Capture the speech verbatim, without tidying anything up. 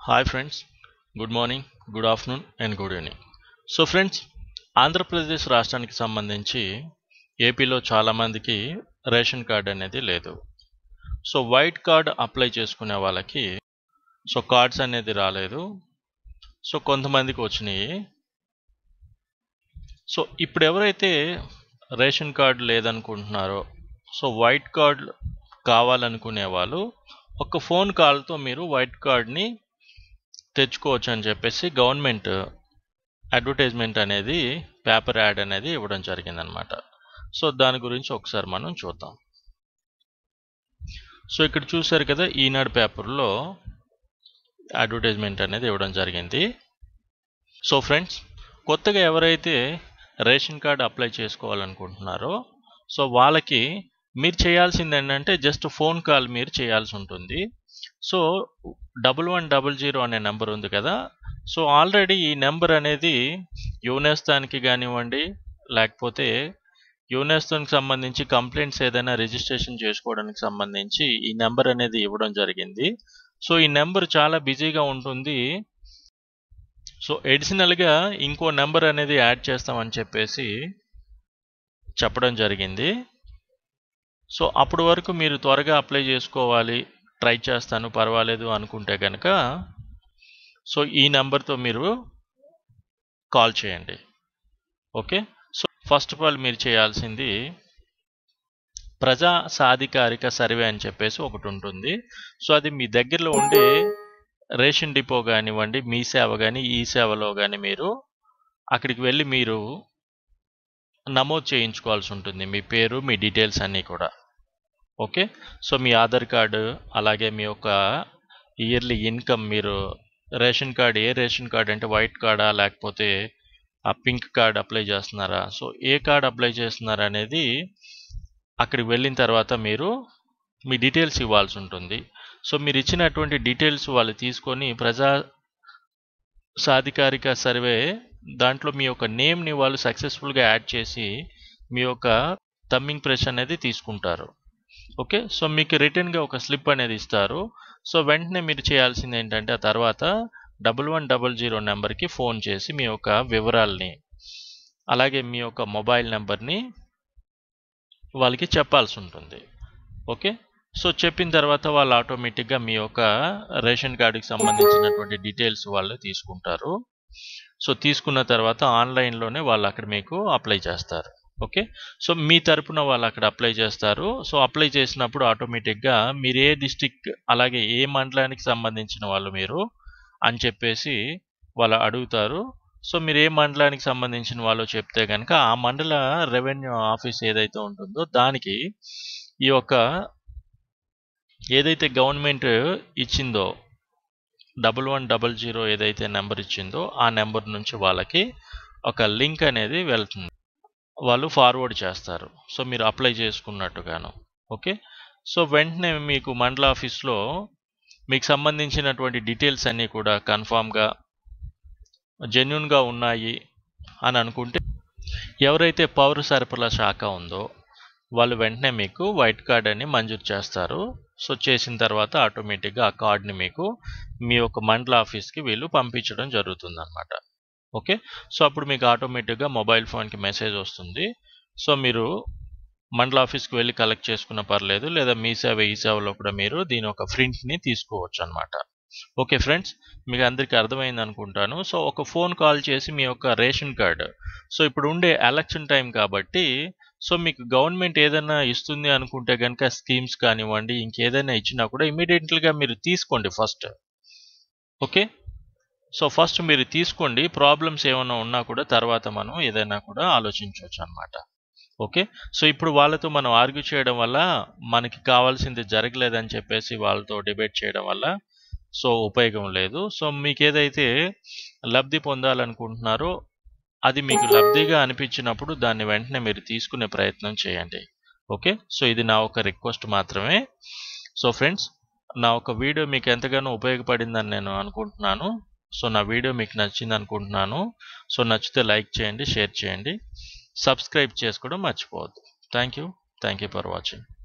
Hi friends, good morning, good afternoon and good evening. So friends, Andhra Pradesh రాష్ట్రానికి సంబంధించి ఏపీలో చాలామందికి రేషన్ కార్డ్ అనేది లేదు. సో వైట్ కార్డ్ అప్లై చేసుకునే వాళ్ళకి సో కార్డ్స్ అనేది రాలేదు. సో కొంతమందికి వచ్చినాయి. సో ఇప్పుడు ఎవరైతే రేషన్ కార్డ్ లేదనుకుంటున్నారో, సో వైట్ కార్డ్ కావాలనుకునే వాళ్ళు ఒక ఫోన్ కాల్తో మీరు వైట్ కార్డ్ని తెచ్చుకోవచ్చు అని చెప్పేసి గవర్నమెంట్ అడ్వర్టైజ్మెంట్ అనేది పేపర్ యాడ్ అనేది ఇవ్వడం జరిగిందనమాట. సో దాని గురించి ఒకసారి మనం చూద్దాం. సో ఇక్కడ చూసారు కదా, ఈనాడు పేపర్లో అడ్వర్టైజ్మెంట్ అనేది ఇవ్వడం జరిగింది. సో ఫ్రెండ్స్, కొత్తగా ఎవరైతే రేషన్ కార్డ్ అప్లై చేసుకోవాలనుకుంటున్నారో సో వాళ్ళకి మీరు చేయాల్సింది ఏంటంటే జస్ట్ ఫోన్ కాల్ మీరు చేయాల్సి ఉంటుంది. So double one double zero అనే నెంబర్ ఉంది కదా, సో ఆల్రెడీ ఈ నెంబర్ అనేది యునెస్తానికి కానివ్వండి, లేకపోతే యునెస్తానికి సంబంధించి కంప్లైంట్స్ ఏదైనా రిజిస్ట్రేషన్ చేసుకోవడానికి సంబంధించి ఈ నెంబర్ అనేది ఇవ్వడం జరిగింది. సో ఈ నెంబర్ చాలా బిజీగా ఉంటుంది. సో ఎడిషనల్గా ఇంకో నెంబర్ అనేది యాడ్ చేస్తామని చెప్పేసి చెప్పడం జరిగింది. సో అప్పటి వరకు మీరు త్వరగా అప్లై చేసుకోవాలి, ట్రై చేస్తాను పర్వాలేదు అనుకుంటే కనుక సో ఈ నెంబర్తో మీరు కాల్ చేయండి. Okay. So first of all మీరు చేయాల్సింది ప్రజా సాధికారిక సర్వే అని చెప్పేసి ఒకటి ఉంటుంది. సో అది మీ దగ్గరలో ఉండే రేషన్ డిపో కానివ్వండి, మీ సేవ కానీ ఈ సేవలో కానీ మీరు అక్కడికి వెళ్ళి మీరు నమోదు చేయించుకోవాల్సి ఉంటుంది, మీ పేరు, మీ డీటెయిల్స్ అన్నీ కూడా. ఓకే. సో మీ ఆధార్ కార్డు, అలాగే మీ యొక్క ఇయర్లీ ఇన్కమ్, మీరు రేషన్ కార్డ్ ఏ రేషన్ కార్డ్ అంటే వైట్ కార్డా లేకపోతే ఆ పింక్ కార్డ్ అప్లై చేస్తున్నారా, సో ఏ కార్డ్ అప్లై చేస్తున్నారా అనేది అక్కడికి వెళ్ళిన తర్వాత మీరు మీ డీటెయిల్స్ ఇవ్వాల్సి ఉంటుంది. సో మీరు ఇచ్చినటువంటి డీటెయిల్స్ వాళ్ళు తీసుకొని ప్రజా సాధికారిక సర్వే దాంట్లో మీ యొక్క నేమ్ని వాళ్ళు సక్సెస్ఫుల్గా యాడ్ చేసి మీ యొక్క థంబింగ్ ప్రెస్ అనేది తీసుకుంటారు. ఓకే. సో మీకు రిటర్న్గా ఒక స్లిప్ అనేది ఇస్తారు. సో వెంటనే మీరు చేయాల్సింది ఏంటంటే ఆ తర్వాత డబుల్ వన్ డబుల్ జీరో నెంబర్కి ఫోన్ చేసి మీ యొక్క వివరాలని, అలాగే మీ యొక్క మొబైల్ నెంబర్ని వాళ్ళకి చెప్పాల్సి ఉంటుంది. ఓకే. సో చెప్పిన తర్వాత వాళ్ళు ఆటోమేటిక్గా మీ యొక్క రేషన్ కార్డుకి సంబంధించినటువంటి డీటెయిల్స్ వాళ్ళు తీసుకుంటారు. సో తీసుకున్న తర్వాత ఆన్లైన్లోనే వాళ్ళు అక్కడ మీకు అప్లై చేస్తారు. ఓకే. సో మీ తరపున వాళ్ళు అక్కడ అప్లై చేస్తారు. సో అప్లై చేసినప్పుడు ఆటోమేటిక్గా మీరు ఏ డిస్టిక్, అలాగే ఏ మండలానికి సంబంధించిన వాళ్ళు మీరు అని చెప్పేసి వాళ్ళు అడుగుతారు. సో మీరు ఏ మండలానికి సంబంధించిన వాళ్ళు చెప్తే కనుక ఆ మండల రెవెన్యూ ఆఫీస్ ఏదైతే ఉంటుందో దానికి ఈ యొక్క ఏదైతే గవర్నమెంట్ ఇచ్చిందో డబుల్ వన్ డబుల్ జీరో ఏదైతే నెంబర్ ఇచ్చిందో ఆ నెంబర్ నుంచి వాళ్ళకి ఒక లింక్ అనేది వెళ్తుంది, వాళ్ళు ఫార్వర్డ్ చేస్తారు. సో మీరు అప్లై చేసుకున్నట్టుగాను. ఓకే. సో వెంటనే మీకు మండల ఆఫీస్లో మీకు సంబంధించినటువంటి డీటెయిల్స్ అన్నీ కూడా కన్ఫామ్గా జెన్యున్గా ఉన్నాయి అని అనుకుంటే ఎవరైతే పౌర సరఫరాల శాఖ ఉందో వాళ్ళు వెంటనే మీకు వైట్ కార్డ్ అని మంజూరు చేస్తారు. సో చేసిన తర్వాత ఆటోమేటిక్గా ఆ కార్డ్ని మీకు మీ యొక్క మండల ఆఫీస్కి వీళ్ళు పంపించడం జరుగుతుంది అన్నమాట. ఓకే. సో అప్పుడు మీకు ఆటోమేటిక్గా మొబైల్ ఫోన్కి మెసేజ్ వస్తుంది. సో మీరు మండల ఆఫీస్కి వెళ్ళి కలెక్ట్ చేసుకున్న పర్లేదు, లేదా మీ సేవ ఈ సేవలో కూడా మీరు దీని ఒక ప్రింట్ని తీసుకోవచ్చు అనమాట. ఓకే ఫ్రెండ్స్, మీకు అందరికీ అర్థమైంది అనుకుంటాను. సో ఒక ఫోన్ కాల్ చేసి మీ యొక్క రేషన్ కార్డు, సో ఇప్పుడు ఉండే ఎలక్షన్ టైం కాబట్టి సో మీకు గవర్నమెంట్ ఏదైనా ఇస్తుంది అనుకుంటే కనుక స్కీమ్స్ కానివ్వండి, ఇంకేదైనా ఇచ్చినా కూడా ఇమీడియట్లీగా మీరు తీసుకోండి ఫస్ట్. ఓకే. సో ఫస్ట్ మీరు తీసుకోండి, ప్రాబ్లమ్స్ ఏమైనా ఉన్నా కూడా తర్వాత మనం ఏదైనా కూడా ఆలోచించవచ్చు అనమాట. ఓకే. సో ఇప్పుడు వాళ్ళతో మనం ఆర్గ్యూ చేయడం వల్ల మనకి కావాల్సింది జరగలేదని చెప్పేసి వాళ్ళతో డిబేట్ చేయడం వల్ల సో ఉపయోగం లేదు. సో మీకు ఏదైతే లబ్ధి పొందాలనుకుంటున్నారో అది మీకు లబ్ధిగా అనిపించినప్పుడు దాన్ని వెంటనే మీరు తీసుకునే ప్రయత్నం చేయండి. ఓకే. సో ఇది నా ఒక రిక్వెస్ట్ మాత్రమే. సో ఫ్రెండ్స్, నా ఒక వీడియో మీకు ఎంతగానో ఉపయోగపడిందని నేను అనుకుంటున్నాను. సో నా వీడియో మీకు నచ్చింది అనుకుంటున్నాను. సో నచ్చితే లైక్ చేయండి, షేర్ చేయండి, సబ్స్క్రైబ్ చేసుకోవడం మర్చిపోవద్దు. Thank you thank you for watching.